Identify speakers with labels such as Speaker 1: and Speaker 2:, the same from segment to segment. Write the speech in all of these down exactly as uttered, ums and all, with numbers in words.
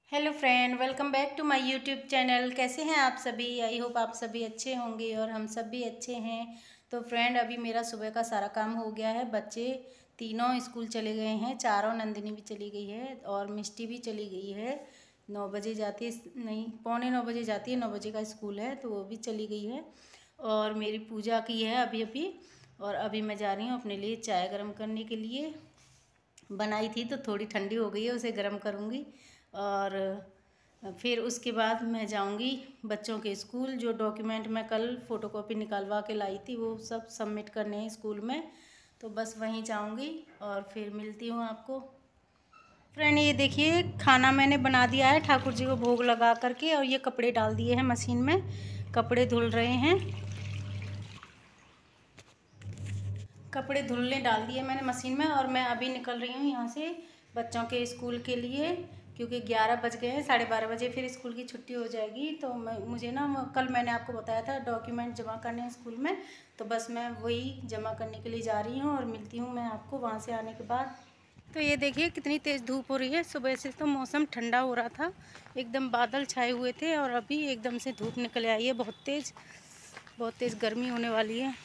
Speaker 1: Hello friend, welcome back to my YouTube channel. कैसे हैं आप सभी? आई होप आप सभी अच्छे होंगे और हम सब भी अच्छे हैं। तो फ्रेंड, अभी मेरा सुबह का सारा काम हो गया है। बच्चे तीनों स्कूल चले गए हैं, चारों। नंदिनी भी चली गई है और मिष्टी भी चली गई है। नौ बजे जाती है, नहीं पौने नौ बजे जाती है, नौ बजे का स्कूल है तो वो भी चली गई है। और मेरी पूजा की है अभी अभी। और अभी मैं जा रही हूँ अपने लिए चाय गर्म करने के लिए। बनाई थी तो थोड़ी ठंडी हो गई है, उसे गर्म करूँगी। और फिर उसके बाद मैं जाऊंगी बच्चों के स्कूल। जो डॉक्यूमेंट मैं कल फ़ोटोकॉपी निकलवा के लाई थी वो सब सबमिट करने हैं स्कूल में, तो बस वहीं जाऊंगी और फिर मिलती हूँ आपको। फ्रेंड, ये देखिए खाना मैंने बना दिया है ठाकुर जी को भोग लगा करके, और ये कपड़े डाल दिए हैं मशीन में। कपड़े धुल रहे हैं, कपड़े धुलने डाल दिए मैंने मशीन में। और मैं अभी निकल रही हूँ यहाँ से बच्चों के स्कूल के लिए, क्योंकि ग्यारह बज गए हैं। साढ़े बारह बजे फिर स्कूल की छुट्टी हो जाएगी। तो मैं मुझे ना, कल मैंने आपको बताया था डॉक्यूमेंट जमा करने हैं स्कूल में, तो बस मैं वही जमा करने के लिए जा रही हूँ और मिलती हूँ मैं आपको वहाँ से आने के बाद। तो ये देखिए कितनी तेज़ धूप हो रही है। सुबह से तो मौसम ठंडा हो रहा था, एकदम बादल छाए हुए थे, और अभी एकदम से धूप निकल आई है। बहुत तेज़ बहुत तेज़ गर्मी होने वाली है।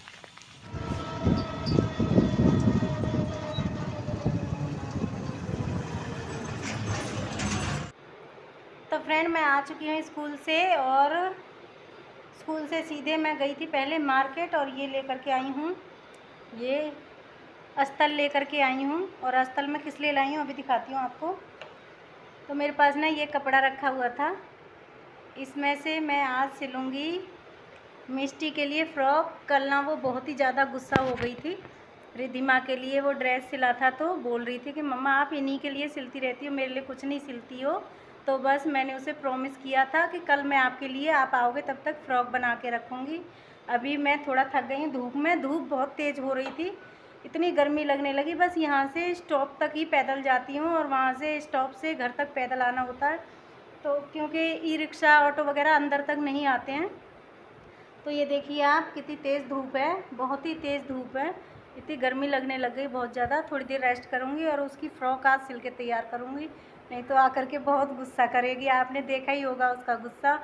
Speaker 1: तो फ्रेंड, मैं आ चुकी हूँ स्कूल से, और स्कूल से सीधे मैं गई थी पहले मार्केट, और ये लेकर के आई हूँ, ये अस्तर लेकर के आई हूँ। और अस्तर में किस लिए लाई हूँ अभी दिखाती हूँ आपको। तो मेरे पास ना ये कपड़ा रखा हुआ था, इसमें से मैं आज सिलूँगी मिष्टी के लिए फ़्रॉक। कल ना वो बहुत ही ज़्यादा गुस्सा हो गई थी। रिद्धिमा के लिए वो ड्रेस सिला था तो बोल रही थी कि मम्मा आप इन्हीं के लिए सिलती रहती हो, मेरे लिए कुछ नहीं सिलती हो। तो बस मैंने उसे प्रॉमिस किया था कि कल मैं आपके लिए, आप आओगे तब तक फ़्रॉक बना के रखूँगी। अभी मैं थोड़ा थक गई हूँ धूप में, धूप बहुत तेज़ हो रही थी, इतनी गर्मी लगने लगी। बस यहाँ से स्टॉप तक ही पैदल जाती हूँ, और वहाँ से स्टॉप से घर तक पैदल आना होता है। तो क्योंकि ई रिक्शा ऑटो वगैरह अंदर तक नहीं आते हैं। तो ये देखिए आप, कितनी तेज़ धूप है, बहुत ही तेज़ धूप है। इतनी गर्मी लगने लग गई बहुत ज़्यादा। थोड़ी देर रेस्ट करूँगी और उसकी फ़्रॉक आज सिल के तैयार करूँगी, नहीं तो आकर के बहुत गुस्सा करेगी। आपने देखा ही होगा उसका गुस्सा।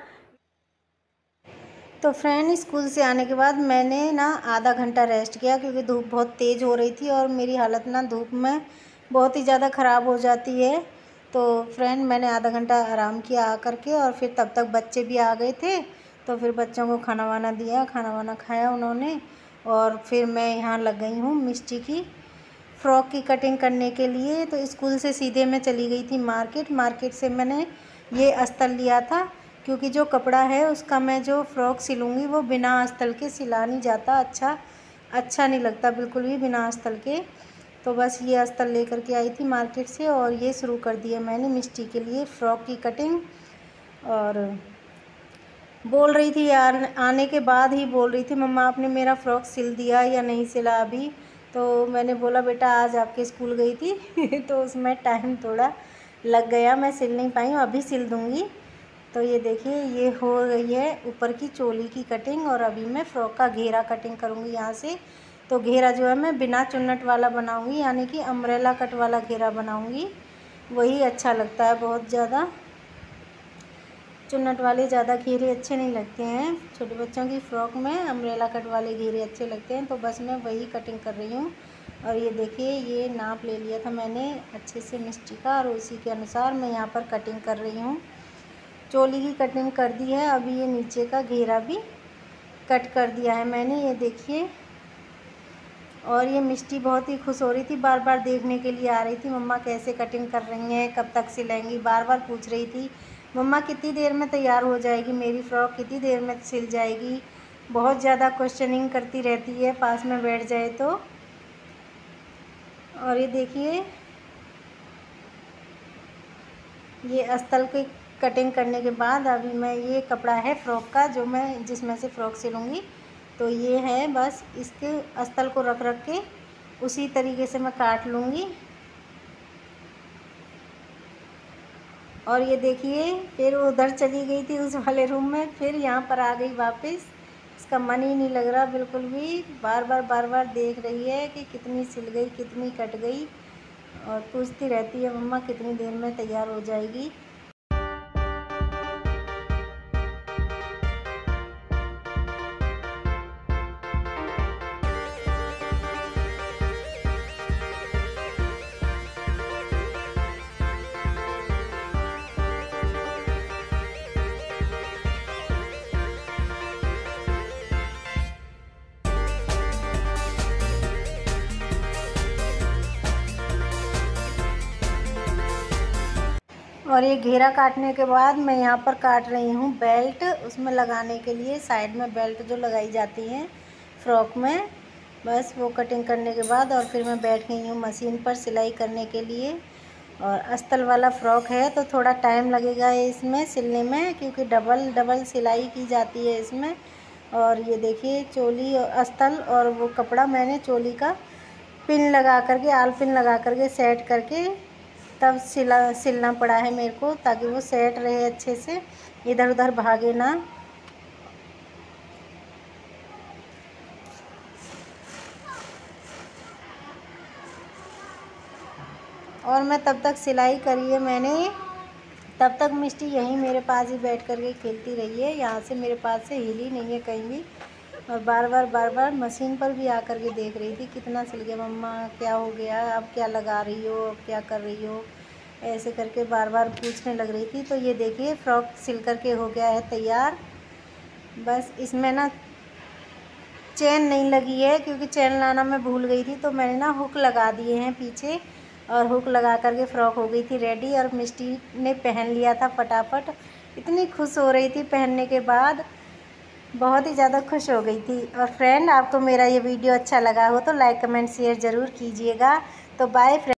Speaker 1: तो फ्रेंड, स्कूल से आने के बाद मैंने ना आधा घंटा रेस्ट किया, क्योंकि धूप बहुत तेज़ हो रही थी और मेरी हालत ना धूप में बहुत ही ज़्यादा ख़राब हो जाती है। तो फ्रेंड, मैंने आधा घंटा आराम किया आकर के, और फिर तब तक बच्चे भी आ गए थे। तो फिर बच्चों को खाना वाना दिया, खाना वाना खाया उन्होंने, और फिर मैं यहाँ लग गई हूँ मिष्टी की फ़्रॉक की कटिंग करने के लिए। तो स्कूल से सीधे मैं चली गई थी मार्केट। मार्केट से मैंने ये अस्तर लिया था, क्योंकि जो कपड़ा है उसका मैं जो फ़्रॉक सिलूँगी वो बिना अस्तर के सिला नहीं जाता, अच्छा अच्छा नहीं लगता बिल्कुल भी बिना अस्तर के। तो बस ये अस्तर लेकर के आई थी मार्केट से, और ये शुरू कर दिया मैंने मिष्टी के लिए फ़्रॉक की कटिंग। और बोल रही थी यार, आने के बाद ही बोल रही थी मम्मा आपने मेरा फ़्रॉक सिल दिया या नहीं सिला अभी। तो मैंने बोला बेटा आज आपके स्कूल गई थी तो उसमें टाइम थोड़ा लग गया, मैं सिल नहीं पाई हूँ, अभी सिल दूँगी। तो ये देखिए ये हो गई है ऊपर की चोली की कटिंग, और अभी मैं फ़्रॉक का घेरा कटिंग करूँगी यहाँ से। तो घेरा जो है मैं बिना चुन्नट वाला बनाऊँगी, यानी कि अम्ब्रेला कट वाला घेरा बनाऊँगी, वही अच्छा लगता है बहुत ज़्यादा। चुन्नट वाले ज़्यादा घेरे अच्छे नहीं लगते हैं, छोटे बच्चों की फ़्रॉक में अम्ब्रेला कट वाले घेरे अच्छे लगते हैं। तो बस मैं वही कटिंग कर रही हूँ। और ये देखिए ये नाप ले लिया था मैंने अच्छे से मिष्टी का, और उसी के अनुसार मैं यहाँ पर कटिंग कर रही हूँ। चोली की कटिंग कर दी है, अभी ये नीचे का घेरा भी कट कर दिया है मैंने, ये देखिए। और ये मिष्टी बहुत ही खुश हो रही थी, बार बार देखने के लिए आ रही थी मम्मा कैसे कटिंग कर रही हैं, कब तक सिलेंगी, बार बार पूछ रही थी मम्मा कितनी देर में तैयार हो जाएगी मेरी फ़्रॉक, कितनी देर में सिल जाएगी। बहुत ज़्यादा क्वेश्चनिंग करती रहती है पास में बैठ जाए तो। और ये देखिए ये अस्तर की कटिंग करने के बाद अभी मैं, ये कपड़ा है फ़्रॉक का जो मैं जिसमें से फ़्रॉक सिलूँगी, तो ये है। बस इसके अस्तर को रख रख के उसी तरीके से मैं काट लूँगी। और ये देखिए फिर उधर चली गई थी उस वाले रूम में, फिर यहाँ पर आ गई वापस। इसका मन ही नहीं लग रहा बिल्कुल भी, बार बार बार बार देख रही है कि कितनी सिल गई कितनी कट गई, और पूछती रहती है मम्मा कितनी देर में तैयार हो जाएगी। और ये घेरा काटने के बाद मैं यहाँ पर काट रही हूँ बेल्ट, उसमें लगाने के लिए साइड में बेल्ट जो लगाई जाती हैं फ़्रॉक में, बस वो कटिंग करने के बाद और फिर मैं बैठ गई हूँ मशीन पर सिलाई करने के लिए। और अस्तर वाला फ़्रॉक है तो थोड़ा टाइम लगेगा इसमें सिलने में, क्योंकि डबल डबल सिलाई की जाती है इसमें। और ये देखिए चोली और अस्तर और वो कपड़ा मैंने चोली का पिन लगा करके, आल पिन लगा करके सेट करके तब सिला सिलना पड़ा है मेरे को, ताकि वो सेट रहे अच्छे से, इधर उधर भागे ना। और मैं तब तक सिलाई करी है मैंने, तब तक मिष्टी यहीं मेरे पास ही बैठ कर के खेलती रही है, यहाँ से मेरे पास से हिली नहीं है कहीं भी। और बार बार बार बार मशीन पर भी आकर के देख रही थी कितना सिल गया मम्मा, क्या हो गया, अब क्या लगा रही हो, अब क्या कर रही हो, ऐसे करके बार बार पूछने लग रही थी। तो ये देखिए फ़्रॉक सिल करके हो गया है तैयार। बस इसमें ना चेन नहीं लगी है, क्योंकि चेन लाना मैं भूल गई थी, तो मैंने ना हुक लगा दिए हैं पीछे, और हुक लगा करके फ़्रॉक हो गई थी रेडी। और मिष्टी ने पहन लिया था फटाफट, इतनी खुश हो रही थी पहनने के बाद, बहुत ही ज़्यादा खुश हो गई थी। और फ्रेंड, आपको मेरा ये वीडियो अच्छा लगा हो तो लाइक कमेंट शेयर ज़रूर कीजिएगा। तो बाय फ्रेंड।